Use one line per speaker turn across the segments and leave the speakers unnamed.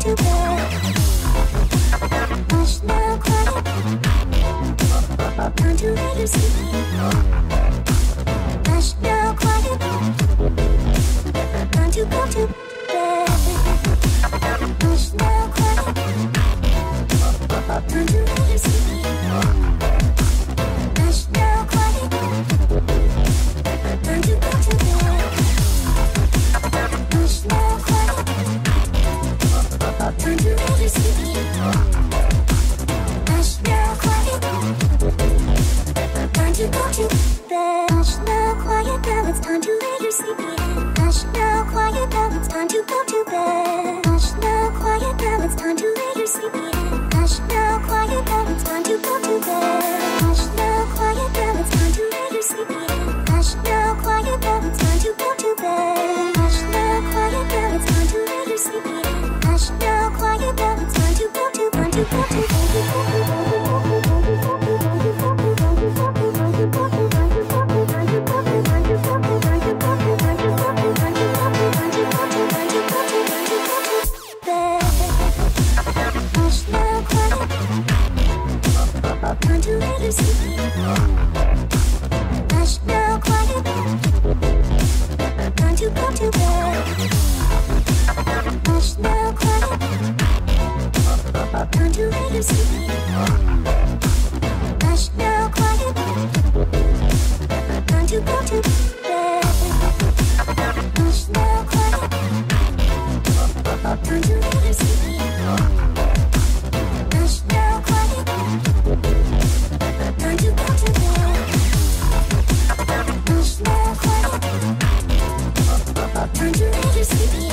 to bed. Hush now, quiet. Time to lay you sleep. Hush now, quiet. Time to go to bed. Hush now, quiet. Time to lay you sleep. Hush now, quiet. Time to go to bed. Hush now, quiet. Time to lay you sleep. Hush now, quiet. Time to go to bed. Hush now, quiet. Now it's time to lay you sleepy. Hush now, quiet. Now it's time to go to bed. Hush now, quiet. Now it's time to lay you sleepy. Hush now, quiet. Now it's time to go to bed. Hush now, quiet. Now it's time to lay you sleepy. Hush now, quiet. Now it's time to go to bed. Hush now, quiet. Now it's time to lay you sleepy. Hush now, quiet. Now it's time to go to bed. Time to lay you sleepy. Hush now, quiet. Time to go to bed. Hush now, quiet. Time to lay you sleepy. Hush now, quiet. Time to go to bed. Hush now, quiet. Time to lay you sleepy. Hush now, quiet. Time to go to bed. Hush now, quiet. Time to lay you sleepy.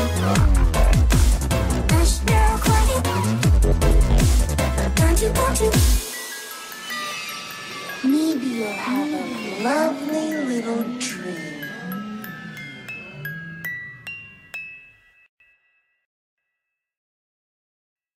Hush now, quiet. Time to go to. Maybe you'll have a lovely little dream.